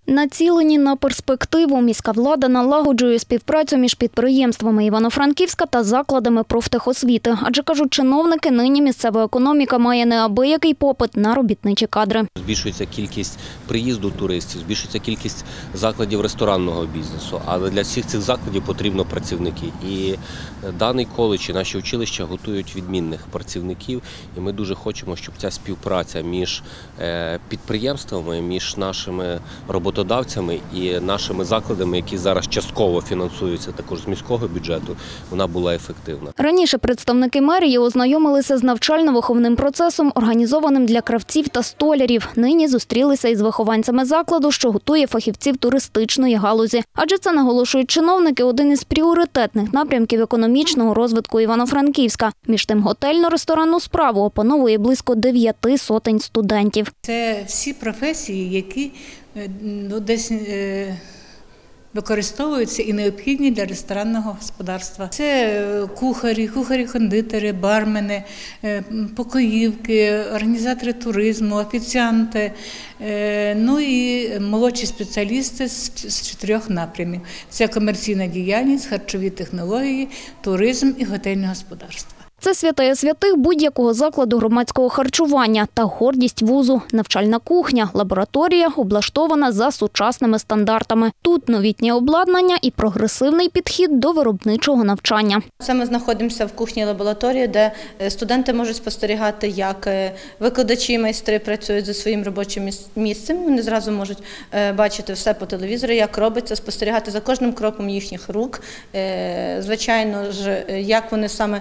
Націлені на перспективу, міська влада налагоджує співпрацю між підприємствами Івано-Франківська та закладами профтехосвіти. Адже, кажуть чиновники, нині місцева економіка має неабиякий попит на робітничі кадри. Збільшується кількість приїзду туристів, збільшується кількість закладів ресторанного бізнесу. Але для всіх цих закладів потрібно працівники. І даний коледж і наші училища готують відмінних працівників. І ми дуже хочемо, щоб ця співпраця між підприємствами, між нашими роботодавцями і нашими закладами, які зараз частково фінансуються також з міського бюджету, вона була ефективна. Раніше представники мерії ознайомилися з навчально-виховним процесом, організованим для кравців та столярів. Нині зустрілися із вихованцями закладу, що готує фахівців туристичної галузі. Адже це, наголошують чиновники, один із пріоритетних напрямків економічного розвитку Івано-Франківська. Між тим, готельно-ресторанну справу опановує близько 900 студентів. Це всі професії, які десь використовуються і необхідні для ресторанного господарства. Це кухарі, кондитери, бармени, покоївки, організатори туризму, офіціанти, ну і молодші спеціалісти з 4 напрямів. Це комерційна діяльність, харчові технології, туризм і готельне господарство. Це святая святих будь-якого закладу громадського харчування та гордість вузу. Навчальна кухня, лабораторія облаштована за сучасними стандартами. Тут новітнє обладнання і прогресивний підхід до виробничого навчання. Це ми знаходимося в кухні-лабораторії, де студенти можуть спостерігати, як викладачі і майстри працюють за своїм робочим місцем. Вони зразу можуть бачити все по телевізору, як робиться, спостерігати за кожним кроком їхніх рук. Звичайно ж, як вони саме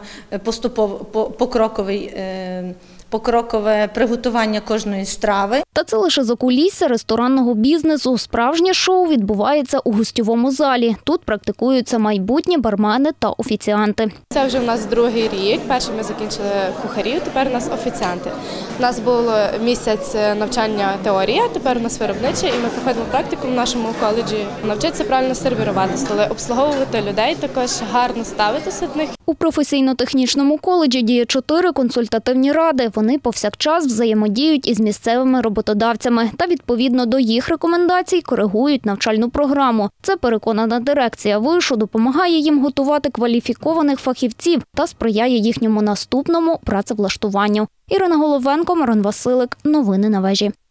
покрокове приготування кожної страви. Та це лише закулісся ресторанного бізнесу. Справжнє шоу відбувається у гостьовому залі. Тут практикуються майбутні бармени та офіціанти. Це вже в нас 2-й рік. Перший ми закінчили кухарів, тепер у нас офіціанти. У нас був місяць навчання теорія, тепер у нас виробниче, і ми проходимо практику в нашому коледжі. Навчитися правильно сервірувати столи, обслуговувати людей, також гарно ставитися до них. У професійно-технічному коледжі діє 4 консультативні ради. Вони повсякчас взаємодіють із місцевими роботодавцями та відповідно до їх рекомендацій коригують навчальну програму. Це, переконана дирекція вишу, допомагає їм готувати кваліфікованих фахівців та сприяє їхньому наступному працевлаштуванню. Ірина Головенко, Мирон Василик. Новини на вежі.